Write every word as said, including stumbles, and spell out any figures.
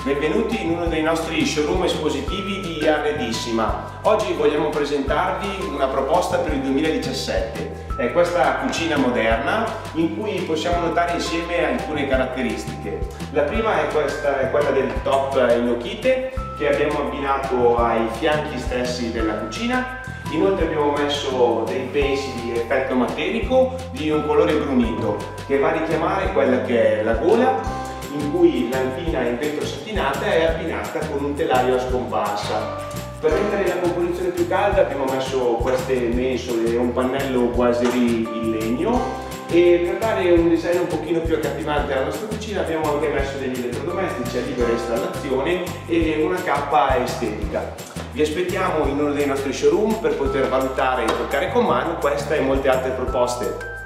Benvenuti in uno dei nostri showroom espositivi di Arredissima. Oggi vogliamo presentarvi una proposta per il duemiladiciassette. È questa cucina moderna in cui possiamo notare insieme alcune caratteristiche. La prima è, questa, è quella del top gnocchite che abbiamo abbinato ai fianchi stessi della cucina. Inoltre abbiamo messo dei pensi di effetto materico di un colore brunito che va a richiamare quella che è la gola, in cui l'antina in vetro satinata è abbinata con un telaio a scomparsa. Per rendere la composizione più calda abbiamo messo queste mensole e un pannello boiserie in legno, e per dare un design un pochino più accattivante alla nostra cucina abbiamo anche messo degli elettrodomestici a libera installazione e una cappa estetica. Vi aspettiamo in uno dei nostri showroom per poter valutare e toccare con mano questa e molte altre proposte.